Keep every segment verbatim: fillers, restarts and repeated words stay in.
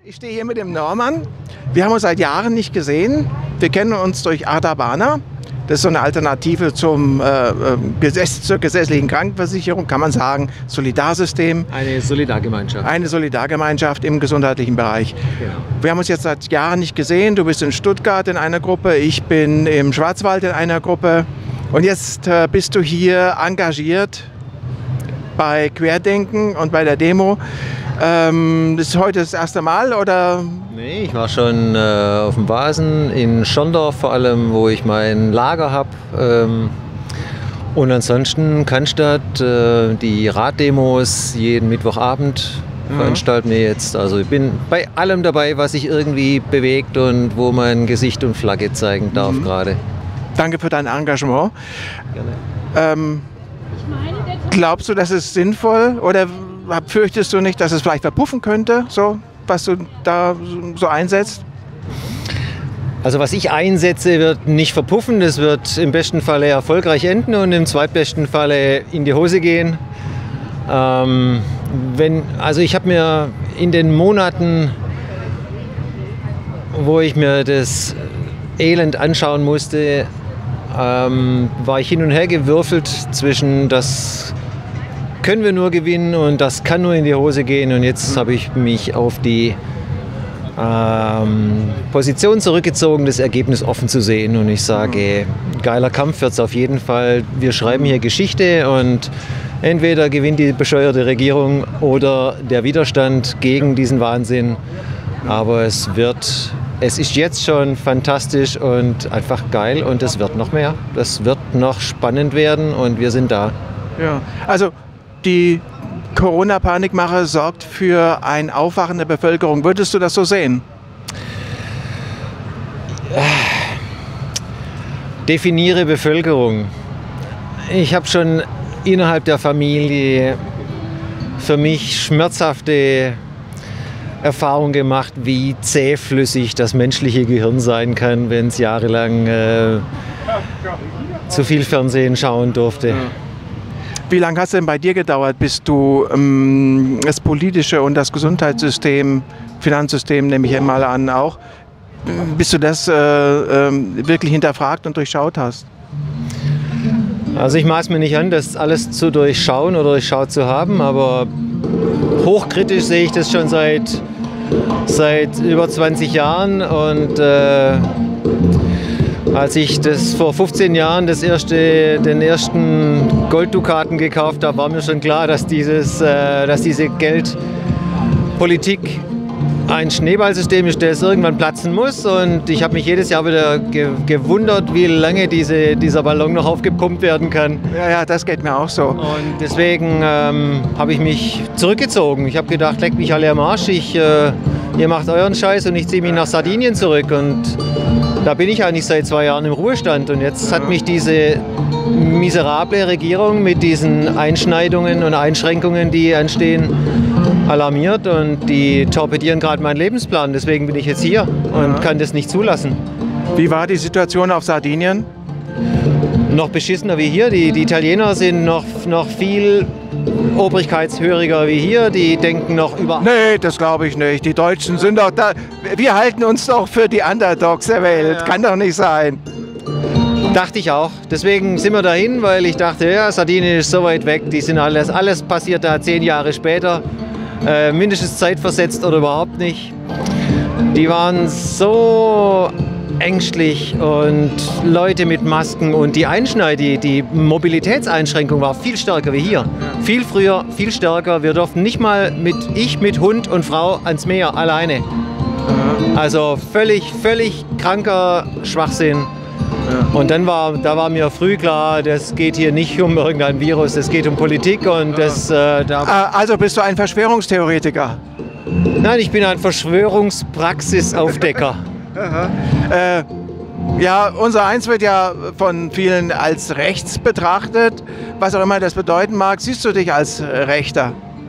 Ich stehe hier mit dem Norman. Wir haben uns seit Jahren nicht gesehen. Wir kennen uns durch Arda Bana. Das ist so eine Alternative zum äh, Gesetz, zur gesetzlichen Krankenversicherung, kann man sagen, Solidarsystem. Eine Solidargemeinschaft. Eine Solidargemeinschaft im gesundheitlichen Bereich. Genau. Wir haben uns jetzt seit Jahren nicht gesehen. Du bist in Stuttgart in einer Gruppe, ich bin im Schwarzwald in einer Gruppe. Und jetzt äh, bist du hier engagiert bei Querdenken und bei der Demo. Ähm, das ist heute das erste Mal, oder? Nee, ich war schon äh, auf dem Wasen in Schorndorf vor allem, wo ich mein Lager habe. Ähm, und ansonsten Cannstatt, äh, die Raddemos jeden Mittwochabend mhm. veranstalten wir jetzt. Also ich bin bei allem dabei, was sich irgendwie bewegt und wo man Gesicht und Flagge zeigen darf mhm. gerade. Danke für dein Engagement. Gerne. Ähm, glaubst du, das ist sinnvoll, oder fürchtest du nicht, dass es vielleicht verpuffen könnte, so, was du da so einsetzt? Also was ich einsetze, wird nicht verpuffen. Das wird im besten Falle erfolgreich enden und im zweitbesten Falle in die Hose gehen. Ähm, wenn, also ich habe mir in den Monaten, wo ich mir das Elend anschauen musste, ähm, war ich hin und her gewürfelt zwischen das können wir nur gewinnen und das kann nur in die Hose gehen. Und jetzt habe ich mich auf die ähm, Position zurückgezogen, das Ergebnis offen zu sehen. Und ich sage, geiler Kampf wird es auf jeden Fall. Wir schreiben hier Geschichte und entweder gewinnt die bescheuerte Regierung oder der Widerstand gegen diesen Wahnsinn. Aber es wird, es ist jetzt schon fantastisch und einfach geil und es wird noch mehr. Das wird noch spannend werden und wir sind da. Ja, also die Corona-Panikmache sorgt für ein Aufwachen der Bevölkerung. Würdest du das so sehen? Definiere Bevölkerung. Ich habe schon innerhalb der Familie für mich schmerzhafte Erfahrungen gemacht, wie zähflüssig das menschliche Gehirn sein kann, wenn es jahrelang äh, zu viel Fernsehen schauen durfte. Ja. Wie lange hat es denn bei dir gedauert, bis du ähm, das politische und das Gesundheitssystem, Finanzsystem nehme ich mal an auch, bis du das äh, äh, wirklich hinterfragt und durchschaut hast? Also ich maß mir nicht an, das alles zu durchschauen oder durchschaut zu haben, aber hochkritisch sehe ich das schon seit, seit über zwanzig Jahren und äh, als ich das vor fünfzehn Jahren das erste, den ersten Golddukaten gekauft habe, war mir schon klar, dass, dieses, äh, dass diese Geldpolitik ein Schneeballsystem ist, das irgendwann platzen muss. Und ich habe mich jedes Jahr wieder ge gewundert, wie lange diese, dieser Ballon noch aufgepumpt werden kann. Ja, ja, das geht mir auch so. Und deswegen ähm, habe ich mich zurückgezogen. Ich habe gedacht, leckt mich alle am Arsch. Ich, äh, ihr macht euren Scheiß und ich ziehe mich nach Sardinien zurück. Und da bin ich eigentlich seit zwei Jahren im Ruhestand und jetzt hat mich diese miserable Regierung mit diesen Einschneidungen und Einschränkungen, die entstehen, alarmiert und die torpedieren gerade meinen Lebensplan. Deswegen bin ich jetzt hier und ja. kann das nicht zulassen. Wie war die Situation auf Sardinien? Noch beschissener wie hier. Die, die Italiener sind noch, noch viel obrigkeitshöriger wie hier. Die denken noch über... Nee, das glaube ich nicht. Die Deutschen sind doch da... Wir halten uns doch für die Underdogs der Welt. Ja. Kann doch nicht sein. Dachte ich auch. Deswegen sind wir dahin, weil ich dachte, ja, Sardinien ist so weit weg. Die sind alles, alles passiert da zehn Jahre später. Äh, mindestens zeitversetzt oder überhaupt nicht. Die waren so ängstlich und Leute mit Masken und die Einschneid, die, die Mobilitätseinschränkung war viel stärker wie hier. Viel früher, viel stärker. Wir durften nicht mal mit ich mit Hund und Frau ans Meer alleine. Also völlig, völlig kranker Schwachsinn. Ja. Und dann war, da war mir früh klar, das geht hier nicht um irgendein Virus, es geht um Politik und das... Äh, da also bist du ein Verschwörungstheoretiker? Nein, ich bin ein Verschwörungspraxisaufdecker. äh, ja, unser Eins wird ja von vielen als rechts betrachtet, was auch immer das bedeuten mag. Siehst du dich als Rechter?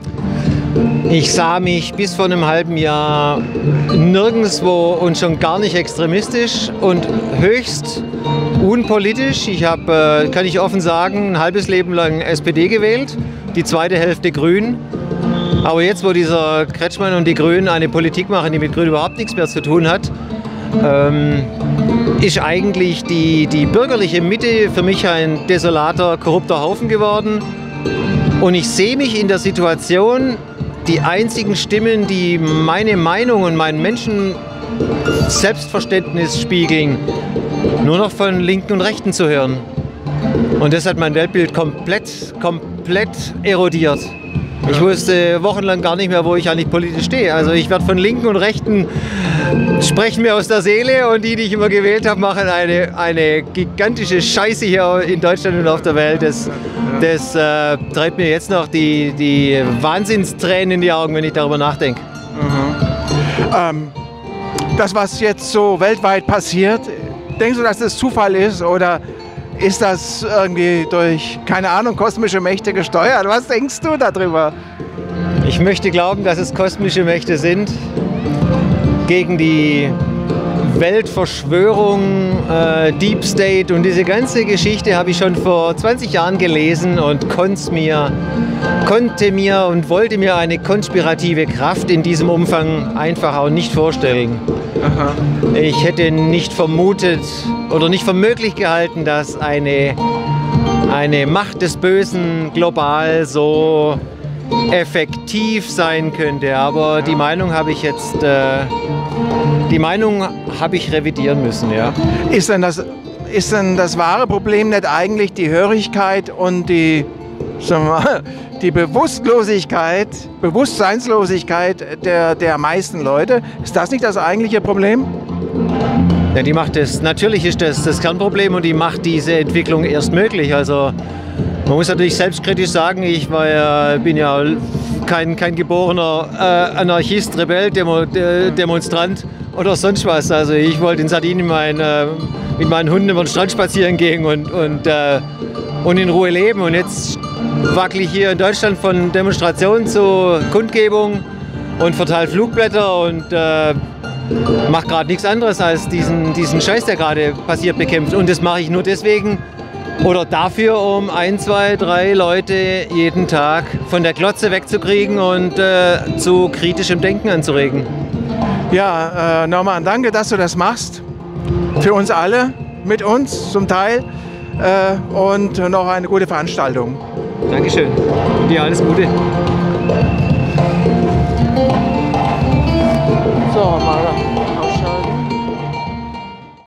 Ich sah mich bis vor einem halben Jahr nirgendwo und schon gar nicht extremistisch und höchst unpolitisch. Ich habe, kann ich offen sagen, ein halbes Leben lang S P D gewählt, die zweite Hälfte Grün. Aber jetzt, wo dieser Kretschmann und die Grünen eine Politik machen, die mit Grün überhaupt nichts mehr zu tun hat, ähm, ist eigentlich die, die bürgerliche Mitte für mich ein desolater, korrupter Haufen geworden. Und ich sehe mich in der Situation, die einzigen Stimmen, die meine Meinung und mein Menschen Selbstverständnis spiegeln, nur noch von Linken und Rechten zu hören. Und das hat mein Weltbild komplett, komplett erodiert. Ich wusste wochenlang gar nicht mehr, wo ich eigentlich politisch stehe. Also ich werde von Linken und Rechten sprechen mir aus der Seele und die, die ich immer gewählt habe, machen eine, eine gigantische Scheiße hier in Deutschland und auf der Welt. Das, das äh, treibt mir jetzt noch die, die Wahnsinnstränen in die Augen, wenn ich darüber nachdenke. Mhm. Ähm, das, was jetzt so weltweit passiert, denkst du, dass das Zufall ist oder ist das irgendwie durch, keine Ahnung, kosmische Mächte gesteuert? Was denkst du darüber? Ich möchte glauben, dass es kosmische Mächte sind. Gegen die Weltverschwörung, äh, Deep State und diese ganze Geschichte habe ich schon vor zwanzig Jahren gelesen und konnte mir, konnte mir und wollte mir eine konspirative Kraft in diesem Umfang einfach auch nicht vorstellen. Aha. Ich hätte nicht vermutet oder nicht für möglich gehalten, dass eine, eine Macht des Bösen global so effektiv sein könnte. Aber die Meinung habe ich jetzt, äh, die Meinung habe ich revidieren müssen. Ja. Ist denn das, ist denn das wahre Problem nicht eigentlich die Hörigkeit und die, sagen wir mal, die Bewusstlosigkeit, Bewusstseinslosigkeit der, der meisten Leute? Ist das nicht das eigentliche Problem? Ja, die macht das, natürlich ist das das Kernproblem und die macht diese Entwicklung erst möglich. Also man muss natürlich selbstkritisch sagen, ich war ja, bin ja kein, kein geborener äh, Anarchist, Rebell, Demo, De, Demonstrant oder sonst was. Also ich wollte in Sardinien mein, äh, mit meinen Hunden über den Strand spazieren gehen und, und, äh, und in Ruhe leben. Und jetzt wackel ich hier in Deutschland von Demonstration zu Kundgebung und verteile Flugblätter und äh, mache gerade nichts anderes als diesen, diesen Scheiß, der gerade passiert, bekämpft. Und das mache ich nur deswegen oder dafür, um ein, zwei, drei Leute jeden Tag von der Glotze wegzukriegen und äh, zu kritischem Denken anzuregen. Ja, äh, Norman, danke, dass du das machst. Für uns alle, mit uns zum Teil. Äh, und noch eine gute Veranstaltung. Dankeschön. Dir alles Gute. So, mal.